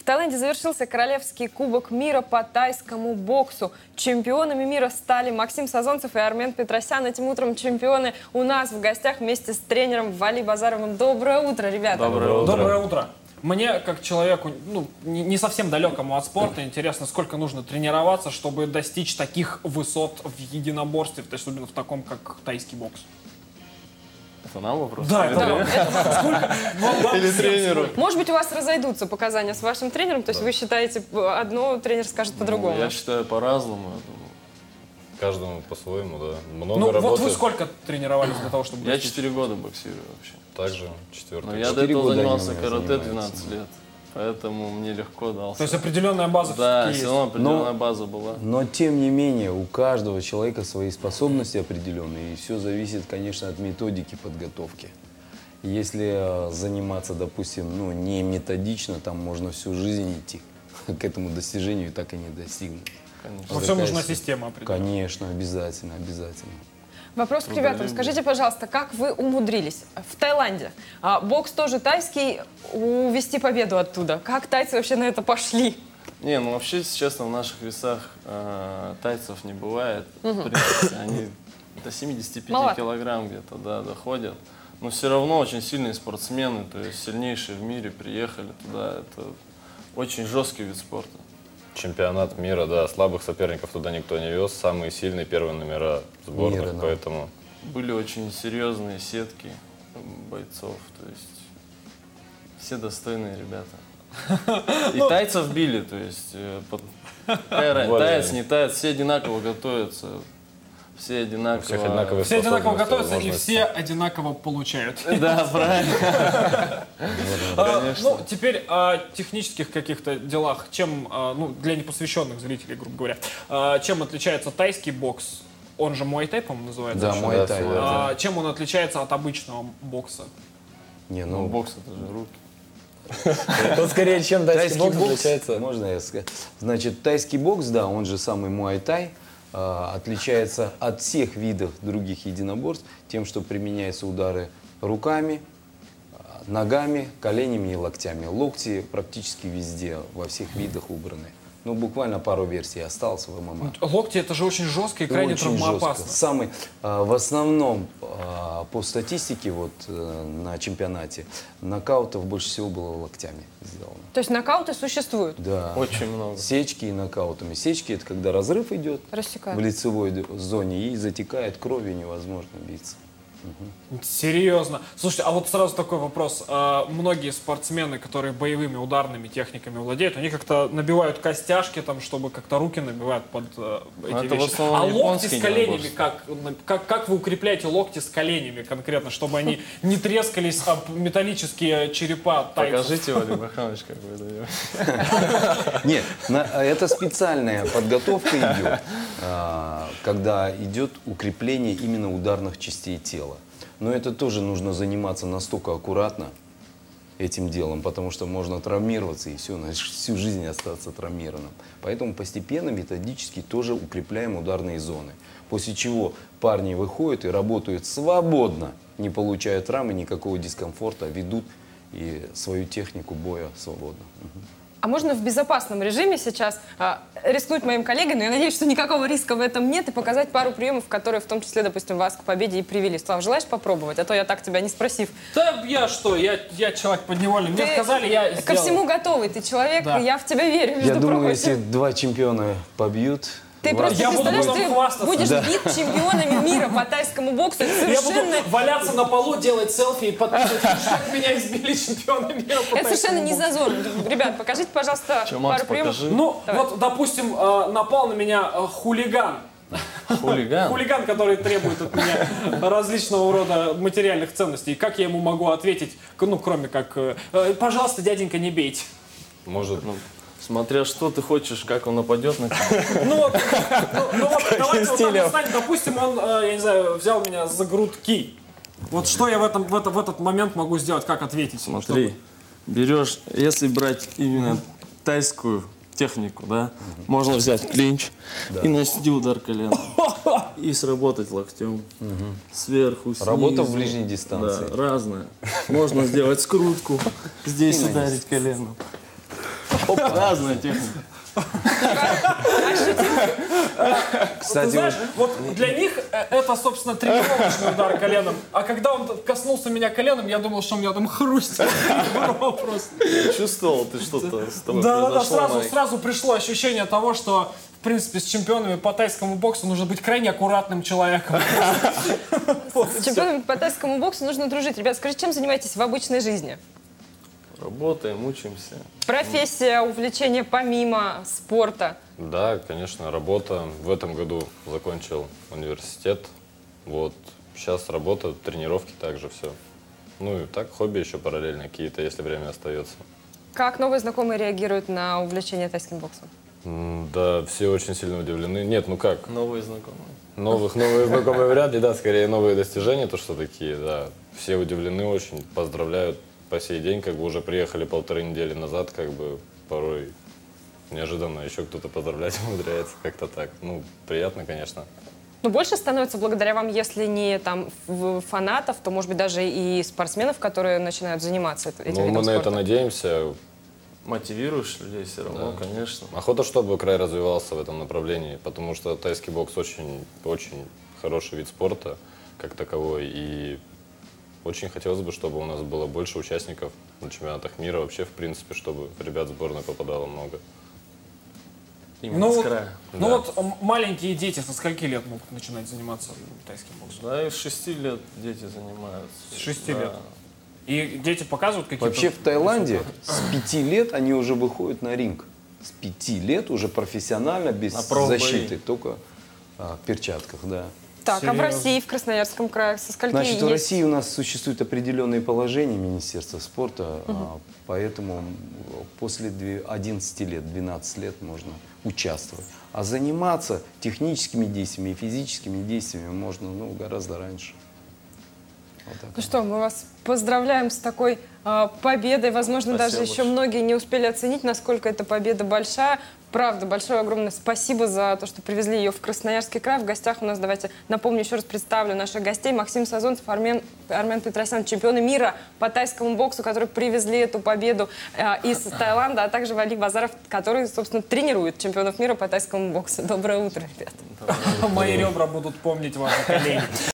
Таиланде завершился Королевский кубок мира по тайскому боксу. Чемпионами мира стали Максим Сазонцев и Армен Петросян. Этим утром чемпионы у нас в гостях вместе с тренером Вали Базаровым. Доброе утро, ребята. Доброе утро. Доброе утро. Мне, как человеку, не совсем далекому от спорта, интересно, сколько нужно тренироваться, чтобы достичь таких высот в единоборстве, то есть особенно в таком, как тайский бокс. Это нам вопрос? Да, Или тренеру? Может быть, у вас разойдутся показания с вашим тренером, то есть вы считаете одно, тренер скажет по-другому? Я считаю по-разному. Каждому по-своему, да. Много Ну, работы. вот вы сколько тренировались для того, чтобы Я достичь? 4 года боксирую вообще. Также четвертый. Но я до 4 этого года занимался они карате занимаются. 12 лет. Поэтому мне легко дался. То есть определенная база Да, все-таки все есть. равно определенная база была. Но тем не менее, у каждого человека свои способности определенные, и все зависит, конечно, от методики подготовки. Если заниматься, допустим, не методично, там можно всю жизнь идти к этому достижению и так и не достигнуть. Конечно. Во всем нужна система определенная. Конечно, обязательно, обязательно. Вопрос к ребятам. Трудолюбие. Скажите, пожалуйста, как вы умудрились в Таиланде? Бокс тоже тайский, увезти победу оттуда. Как тайцы вообще на это пошли? Не, ну вообще, если честно, в наших весах тайцев не бывает. В принципе, они до 75 Маловато. килограмм где-то, да, доходят. Но все равно очень сильные спортсмены, то есть сильнейшие в мире приехали туда. Это очень жесткий вид спорта. Чемпионат мира, да. Слабых соперников туда никто не вез. Самые сильные первые номера сборных, Мира, да. поэтому... Были очень серьезные сетки бойцов, то есть все достойные ребята. И тайцев били, то есть таец, не таец, все одинаково готовятся, все одинаково. У всех одинаковые Все одинаково способности, готовятся и возможности. все одинаково получают. Да, правильно. Ну, теперь о технических каких-то делах. Чем, для непосвященных зрителей, грубо говоря, чем отличается тайский бокс? Он же муай-тай, по-моему, называется. Да, еще. муай тай, да. Чем он отличается от обычного бокса? Не, Ну, ну, бокс это же руки. Тут скорее, чем тайский бокс бокс, отличается. можно я скажу? Значит, тайский бокс, да, он же самый муай-тай, отличается от всех видов других единоборств тем, что применяются удары руками, ногами, коленями и локтями. Локти практически везде, во всех видах убраны. Ну, буквально пару версий осталось в ММА. Локти это же очень жестко и крайне Очень травмоопасно. жестко. В основном, по статистике на чемпионате, нокаутов больше всего было локтями сделано. То есть нокауты существуют? Да. Очень много. Сечки и нокаутами. Сечки — это когда разрыв идет Рассекают. в лицевой зоне и затекает кровь, и невозможно биться. Серьезно. Слушайте, а вот сразу такой вопрос. Многие спортсмены, которые боевыми ударными техниками владеют, они как-то набивают костяшки, там, чтобы как-то руки набивают под эти это в вещи. основном А локти японские с коленями, единоборства. как вы укрепляете локти с коленями конкретно, чтобы они не трескались об металлические черепа тайцев? Покажите, Валерий Баханович, как вы даете. Нет, это специальная подготовка идет, когда идет укрепление именно ударных частей тела. Но это тоже нужно заниматься настолько аккуратно этим делом, потому что можно травмироваться и все, всю жизнь остаться травмированным. Поэтому постепенно, методически тоже укрепляем ударные зоны. После чего парни выходят и работают свободно, не получая травмы, никакого дискомфорта, ведут и свою технику боя свободно. А можно в безопасном режиме сейчас рискнуть моим коллегой, но я надеюсь, что никакого риска в этом нет, и показать пару приемов, которые в том числе, допустим, вас к победе и привели. Слав, желаешь попробовать? А то я так тебя не спросив. Да я что, я человек подневольный. Мне сказали, я сделал. Ко всему готовый, ты человек, Да. я в тебя верю, между Я думаю, прочим. если два чемпиона побьют, Ты вас- просто Я буду представляешь, потом ты хвастаться. будешь бит чемпионами мира по тайскому боксу. Это Я буду совершенно, валяться на полу, делать селфи и подписывать, что меня избили чемпионы мира по это совершенно тайскому не боксу. зазорно. Ребят, покажите, пожалуйста, Че, Макс, пару приемов. покажи. Ну, Давай. вот, допустим, напал на меня хулиган. Хулиган. Хулиган, который требует от меня различного рода материальных ценностей. Как я ему могу ответить, кроме как, пожалуйста, дяденька, не бейте. Может, Смотря что ты хочешь, как он нападет на тебя. Ну вот, давайте вот так представим, допустим, он, я не знаю, взял меня за грудки. Вот что я в этот момент могу сделать, как ответить? Смотри, берешь, если брать именно тайскую технику, да, можно взять клинч и нанести удар коленом. И сработать локтем. Сверху, снизу. Работа в ближней дистанции. Да, разная. Можно сделать скрутку, здесь ударить коленом. Разная техника. Кстати, Ты знаешь, вот для них это, собственно, тренировочный удар коленом. А когда он коснулся меня коленом, я думал, что у меня там хрустит. Просто. Чувствовал ты что-то с тобой Да, произошло, Майк? сразу пришло ощущение того, что, в принципе, с чемпионами по тайскому боксу нужно быть крайне аккуратным человеком. С чемпионами по тайскому боксу нужно дружить. Ребят, скажите, чем занимаетесь в обычной жизни? Работаем, учимся. Профессия, увлечение помимо спорта. Да, конечно, работа. В этом году закончил университет. Вот. Сейчас работа, тренировки также все. Ну и так, хобби еще параллельно какие-то, если время остается. Как новые знакомые реагируют на увлечение тайским боксом? Да, все очень сильно удивлены. Нет, ну как? Новые знакомые. Новые знакомые вряд ли, да, скорее новые достижения, то что такие, да. Все удивлены очень, поздравляют по сей день, как бы уже приехали 1,5 недели назад, как бы порой неожиданно еще кто-то поздравлять умудряется, как-то так. Ну, приятно, конечно. Ну, больше становится благодаря вам, если не там фанатов, то, может быть, даже и спортсменов, которые начинают заниматься этим Ну, видом мы на спорта. это надеемся. Мотивируешь людей все равно, конечно. Охота, чтобы край развивался в этом направлении, потому что тайский бокс очень хороший вид спорта, как таковой, и очень хотелось бы, чтобы у нас было больше участников на чемпионатах мира, вообще, в принципе, чтобы ребят в сборную попадало много. Именно с края. Ну вот маленькие дети со скольки лет могут начинать заниматься тайским боксом? Да, и с 6 лет дети занимаются. С 6 Да. лет. И дети показывают какие-то... вообще в Таиланде с 5 лет они уже выходят на ринг. С 5 лет уже профессионально, без На пробои. защиты, только в перчатках, да. Так, а в Серьезно? России, в Красноярском крае, со скольки Значит, в есть? России у нас существуют определенные положения Министерства спорта, поэтому после 11 лет, 12 лет можно участвовать. А заниматься техническими действиями и физическими действиями можно гораздо раньше. Вот так. Ну что, мы вас поздравляем с такой победой. Возможно, Спасибо даже еще многие не успели оценить, насколько эта победа большая. Правда, большое огромное спасибо за то, что привезли ее в Красноярский край. В гостях у нас, давайте напомню, еще раз представлю наших гостей. Максим Сазонцев, Армен Петросян, чемпионы мира по тайскому боксу, которые привезли эту победу из Таиланда, а также Вали Базаров, который, собственно, тренирует чемпионов мира по тайскому боксу. Доброе утро, ребята. Мои ребра будут помнить ваши колени.